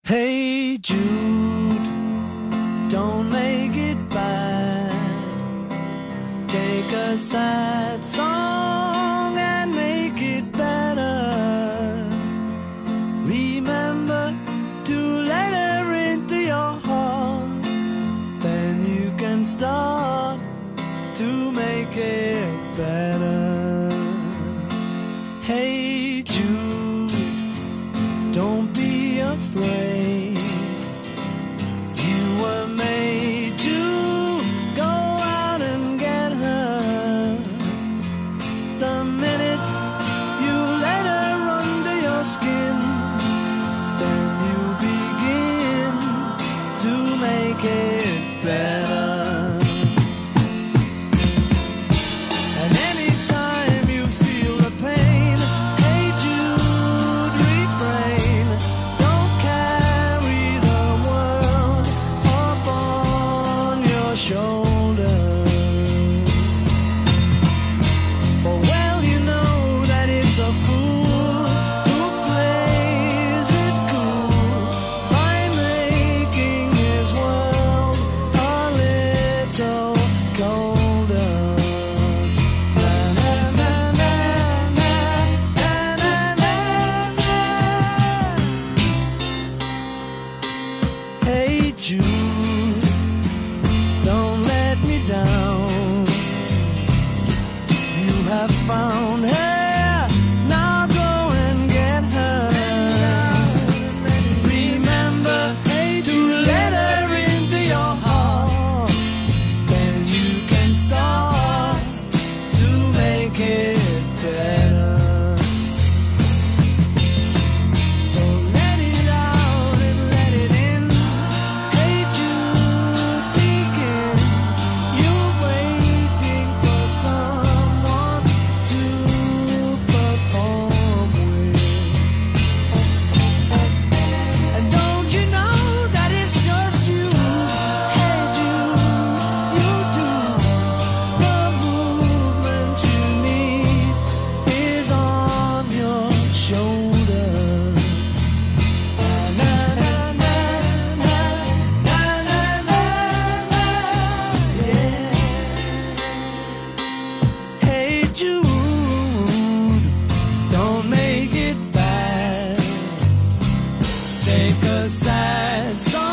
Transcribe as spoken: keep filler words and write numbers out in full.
Hey Jude, don't make it bad. Take a sad song and make it better. Remember to let her into your heart. Then you can start to make it better. Hey Jude, don't be afraid. You were made to go out and get her. The minute you let her under your skin, then you begin to make it better. And anytime you feel the pain, hey Jude, refrain. Don't carry the world up on your shoulder. For well you know that it's a fool who plays it cool by making his world a little colder. Na, na, na, na, na, na, na, na. Hey Jude, don't let me down. You have found her, now go and get her. Remember, hey, to let her into your heart. Then you can start to make it better. So let it out and let it in. Hey Jude, begin. You're waiting for someone to perform with. And don't you know that it's just you? Hey Jude, you do. The movement you need is on your shoulder. Na, na, na, na, na, na, na, na, yeah. Hey Jude, don't make it bad. Take a sad song